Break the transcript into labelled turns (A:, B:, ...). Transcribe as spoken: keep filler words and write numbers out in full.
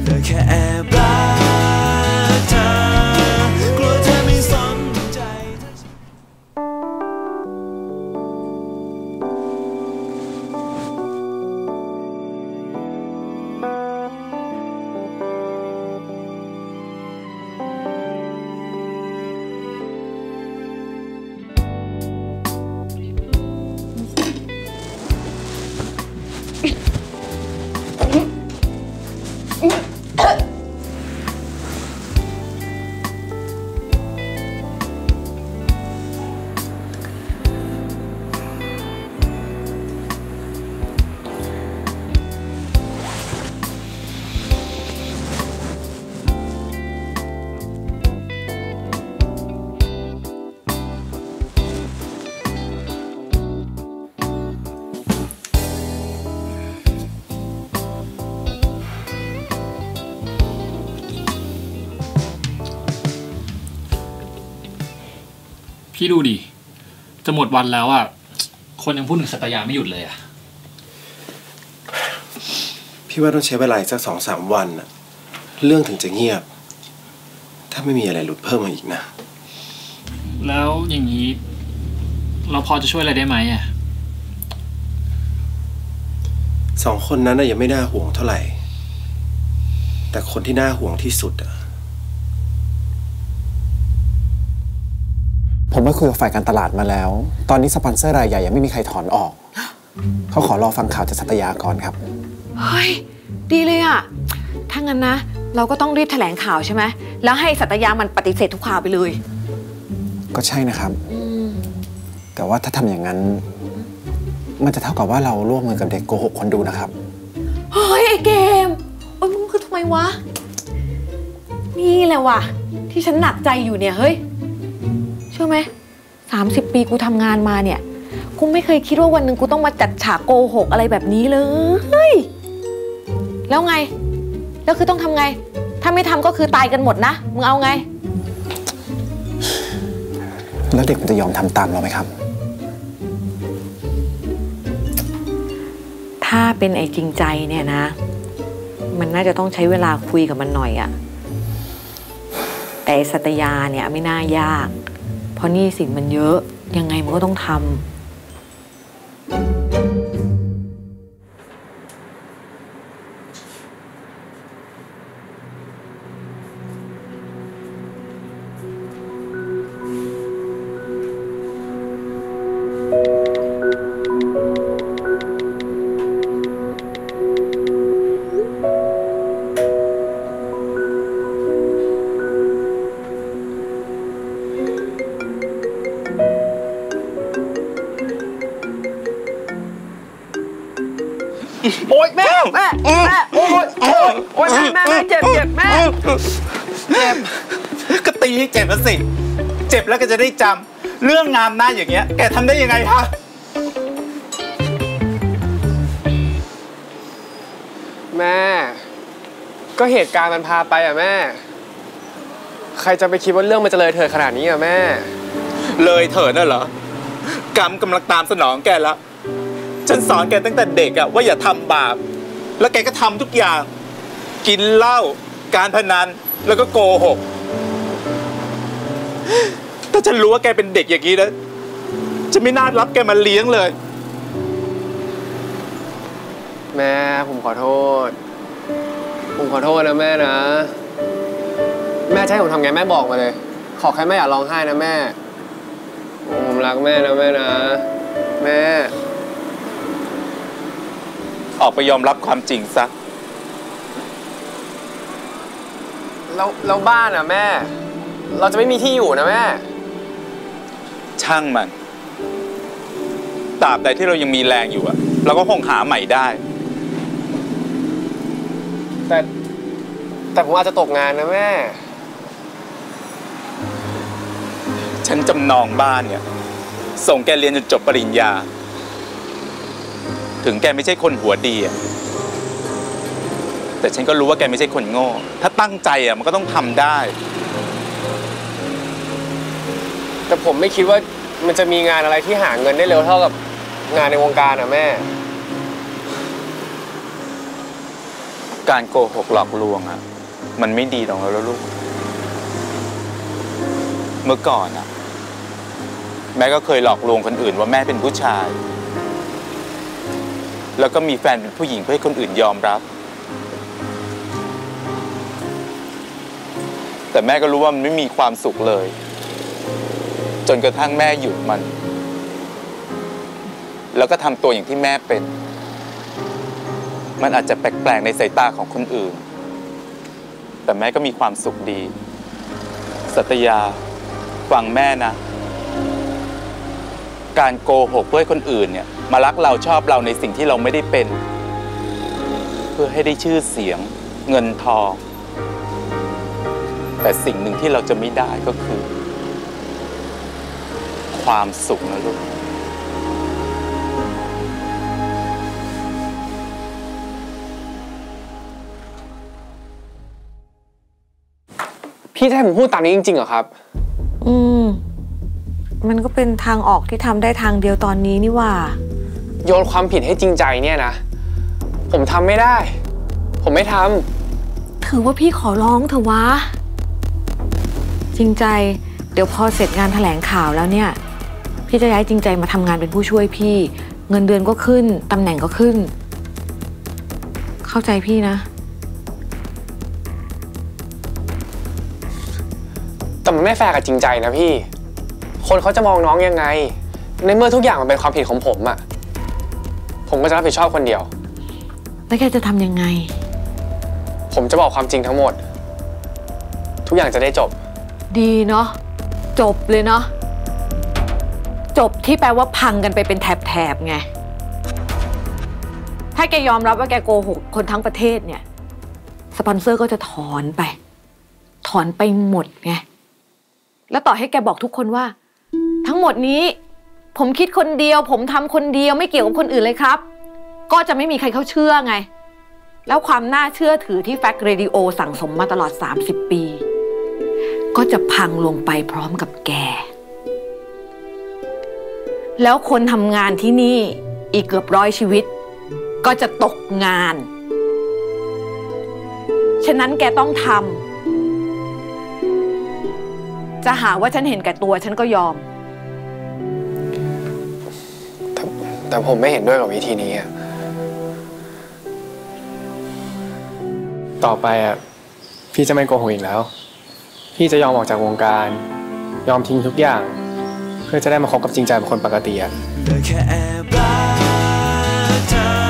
A: แต่แค่แอบรักเธอกลัวเธอไม่สนใจ
B: พี่ดูดิจะหมดวันแล้วอ่ะคนยังพูดถึงสัตยาไม่หยุดเลยอ่ะ
C: พี่ว่าต้องใช้เวลาสักสองสามวันน่ะเรื่องถึงจะเงียบถ้าไม่มีอะไรหลุดเพิ่มมาอีกนะ
B: แล้วอย่างนี้เราพอจะช่วยอะไรได้ไหมอ่ะ
C: สองคนนั้นน่ะยังไม่น่าห่วงเท่าไหร่แต่คนที่น่าห่วงที่สุดอ่ะ
D: ผมไปคุยกับฝ่ายการตลาดมาแล้วตอนนี้สปอนเซอร์รายใหญ่ยังไม่มีใครถอนออกเขาขอรอฟังข่าวจากสัตยาก่อนครับ
E: เฮ้ยดีเลยอ่ะถ้างั้นนะเราก็ต้องรีบแถลงข่าวใช่ไหมแล้วให้สัตยามันปฏิเสธทุกข่าวไปเลย
D: ก็ใช่นะครับแต่ว่าถ้าทำอย่างนั้นมันจะเท่ากับว่าเราร่วมมือกับเด็กโกหกคนดูนะครับ
E: เฮ้ยไอเกมโอ้ยมึงคือทำไมวะนี่แหละวะที่ฉันหนักใจอยู่เนี่ยเฮ้ยเชื่อไหมสามสิบปีกูทำงานมาเนี่ยกูไม่เคยคิดว่าวันหนึ่งกูต้องมาจัดฉากโกหกอะไรแบบนี้เลยแล้วไงแล้วคือต้องทำไงถ้าไม่ทำก็คือตายกันหมดนะมึงเอาไง
D: แล้วเด็กมันจะยอมทำตามเราไหมครับ
E: ถ้าเป็นไอ้จริงใจเนี่ยนะมันน่าจะต้องใช้เวลาคุยกับมันหน่อยอะแต่สัตยาเนี่ยไม่น่ายากเพราะนี่สิ่งมันเยอะยังไงมันก็ต้องทำ
F: โอ๊ยแม่แม่แม่โอ๊ยโอ๊ยโอ๊ยแม่แม่แม่เจ็บเจ็บแม่เจ็บก็ตีให้เจ็บแล้วสิเจ็บแล้วก็จะได้จำเรื่องงามหน้าอย่างเงี้ยแกทำได้ยังไงคะ
G: แม่ก็เหตุการณ์มันพาไปอ่ะแม่ใครจะไปคิดว่าเรื่องมันจะเลยเถิดขนาดนี้อ่ะแม่
F: เลยเถิดน่ะเหรอกรรมกำลังตามสนองแกแล้วฉันสอนแกตั้งแต่เด็กอะว่าอย่าทำบาปแล้วแกก็ทำทุกอย่างกินเหล้าการพนันแล้วก็โกหกถ้าฉันรู้ว่าแกเป็นเด็กอย่างนี้นะจะไม่น่ารับแกมาเลี้ยงเลย
G: แม่ผมขอโทษผมขอโทษนะแม่นะแม่จะให้ผมทำไงแม่บอกมาเลยขอแค่แม่อย่าร้องไห้นะแม่ผมรักแม่นะแม่นะแม่
F: ออกไปยอมรับความจริงซะ
G: แล้วแล้วบ้านอ่ะแม่เราจะไม่มีที่อยู่นะแม่
F: ช่างมันตราบใดที่เรายังมีแรงอยู่อะเราก็คงหาใหม่ได้
G: แต่แต่ผมอาจจะตกงานนะแม่
F: ฉันจำนองบ้านเนี่ยส่งแกเรียนจนจบปริญญาถึงแกไม่ใช่คนหัวดีอะแต่ฉันก็รู้ว่าแกไม่ใช่คนโง่ถ้าตั้งใจอะมันก็ต้องทำได้
G: แต่ผมไม่คิดว่ามันจะมีงานอะไรที่หาเงินได้เร็วเท่ากับงานในวงการอะแม่
F: การโกหกหลอกลวงอะมันไม่ดีหรอกแล้วลูกเมื่อก่อนอะแม่ก็เคยหลอกลวงคนอื่นว่าแม่เป็นผู้ชายแล้วก็มีแฟนเป็นผู้หญิงเพื่อให้คนอื่นยอมรับแต่แม่ก็รู้ว่ามันไม่มีความสุขเลยจนกระทั่งแม่หยุดมันแล้วก็ทำตัวอย่างที่แม่เป็นมันอาจจะแปลกๆในสายตาของคนอื่นแต่แม่ก็มีความสุขดีสัตยาฟังแม่นะการโกหกเพื่อให้คนอื่นเนี่ยมารักเราชอบเราในสิ่งที่เราไม่ได้เป็นเพื่อให้ได้ชื่อเสียงเงินทองแต่สิ่งหนึ่งที่เราจะไม่ได้ก็คือความสุขนะลูก
G: พี่จะให้ผมพูดตามนี้จริงๆเหรอครับ
E: อืมมันก็เป็นทางออกที่ทำได้ทางเดียวตอนนี้นี่ว่า
G: โยนความผิดให้จริงใจเนี่ยนะผมทำไม่ได้ผมไม่ทำ
E: ถือว่าพี่ขอร้องเถอะวะจริงใจเดี๋ยวพอเสร็จงานแถลงข่าวแล้วเนี่ยพี่จะย้ายจริงใจมาทำงานเป็นผู้ช่วยพี่เงินเดือนก็ขึ้นตำแหน่งก็ขึ้นเข้าใจพี่นะ
G: แต่มันไม่แฟร์กับจริงใจนะพี่คนเขาจะมองน้องยังไงในเมื่อทุกอย่างมันเป็นความผิดของผมอะผมก็จะรับผิดชอบคนเดียว
E: แล้วแกจะทำยังไง
G: ผมจะบอกความจริงทั้งหมดทุกอย่างจะได้จบ
E: ดีเนาะจบเลยเนาะจบที่แปลว่าพังกันไปเป็นแถบๆไงถ้าแกยอมรับว่าแกโกหกคนทั้งประเทศเนี่ยสปอนเซอร์ก็จะถอนไปถอนไปหมดไงแล้วต่อให้แกบอกทุกคนว่าทั้งหมดนี้ผมคิดคนเดียวผมทำคนเดียวไม่เกี่ยวกับคนอื่นเลยครับก็จะไม่มีใครเขาเชื่อไงแล้วความน่าเชื่อถือที่แฟกต์เรดิโอสั่งสมมาตลอดสามสิบปีก็จะพังลงไปพร้อมกับแกแล้วคนทำงานที่นี่อีกเกือบร้อยชีวิตก็จะตกงานฉะนั้นแกต้องทำจะหาว่าฉันเห็นแก่ตัวฉันก็ยอม
G: แต่แต่ผมไม่เห็นด้วยกับวิธีนี้อะต่อไปอ่ะพี่จะไม่โกหกอีกแล้วพี่จะยอมออกจากวงการยอมทิ้งทุกอย่างเพื่อจะได้มาคบกับจริงใจเป็นคนปกติอ่ะ
A: ได้แค่แอบรักเธอ